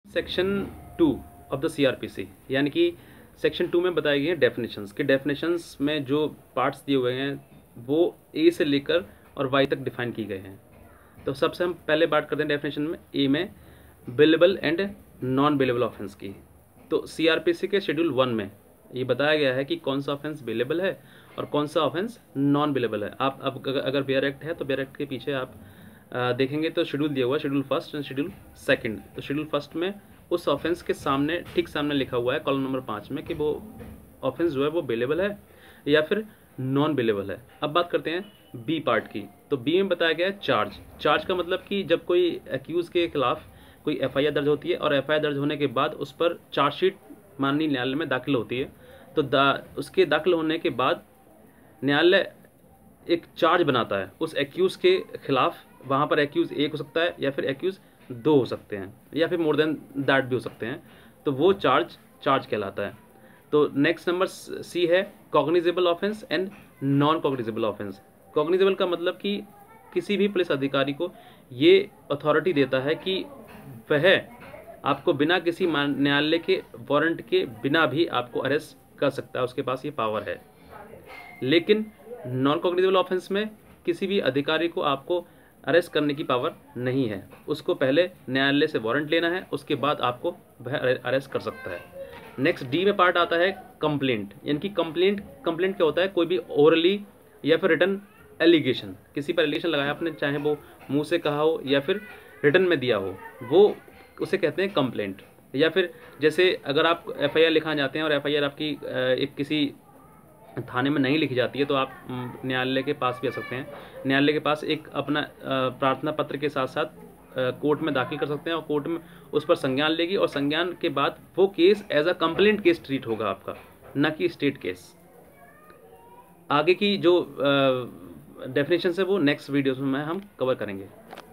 Section 2 of the CrPC, यानी कि section 2 में बताई गई है डेफिनेशंस कि डेफिनेशंस में जो पार्ट्स दिए हुए हैं वो ए से लेकर और वाई तक डिफाइन की गए हैं। तो सबसे हम पहले बात करते हैं डेफिनेशन में ए में bailable and non bailable offence की। तो सीआरपीसी के शेड्यूल 1 में ये बताया गया है कि कौन सा ऑफेंस बिलेबल है और कौन सा ऑफेंस नॉन बिलेबल है। आप अब अगर बेयर एक्ट है तो बेयर एक्ट के पीछे आप देखेंगे तो शेड्यूल दिया हुआ है, schedule first and schedule second. तो शेड्यूल फर्स्ट में उस ऑफेंस के सामने ठीक सामने लिखा हुआ है कॉलम नंबर 5 में कि वो ऑफेंस जो है वो बिलेबल है या फिर नॉन बिलेबल है। अब बात करते हैं बी पार्ट की। तो बी में बताया गया है चार्ज। चार्ज का मतलब कि जब कोई एक्यूज के खिलाफ कोई एफआईआर दर्ज होती है और एफआईआर दर्ज होने के बाद उस पर चार्जशीट माननीय न्यायालय में दाखिल होती है, तो उसके दाखिल होने के बाद न्यायालय एक चार्ज बनाता है उस एक्यूज के खिलाफ। वहाँ पर एक्यूज एक हो सकता है या फिर एक्यूज 2 हो सकते हैं या फिर मोर देन दैट भी हो सकते हैं। तो वो चार्ज कहलाता है। तो नेक्स्ट नंबर सी है cognizable offence and non cognizable offence. Cognizable का मतलब कि किसी भी पुलिस अधिकारी को ये अथॉरिटी देता है कि वह आपको बिना किसी न्यायालय के वारंट के बिना भी आपको अरेस्ट कर सकता है, उसके पास ये पावर है। लेकिन नॉन कॉग्निजेबल ऑफेंस में किसी भी अधिकारी को आपको अरेस्ट करने की पावर नहीं है, उसको पहले न्यायालय से वारंट लेना है, उसके बाद आपको वह अरेस्ट कर सकता है। नेक्स्ट डी में पार्ट आता है कंप्लेंट, यानी कि कंप्लेंट क्या होता है? कोई भी ओरली या फिर रिटन एलिगेशन, किसी पर एलिगेशन लगाया आपने, चाहे वो मुंह से कहा हो या फिर रिटन में दिया हो, वो उसे कहते हैं कंप्लेंट। या फिर जैसे अगर आप एफआईआर लिखाने जाते हैं और एफआईआर आपकी एक किसी थाने में नहीं लिखी जाती है तो आप न्यायालय के पास भी आ सकते हैं। न्यायालय के पास एक अपना प्रार्थना पत्र के साथ साथ कोर्ट में दाखिल कर सकते हैं और कोर्ट में उस पर संज्ञान लेगी और संज्ञान के बाद वो case as a complaint case treat होगा आपका, न कि स्टेट केस। आगे की जो डेफिनेशन है वो नेक्स्ट वीडियोस में हम कवर करेंगे।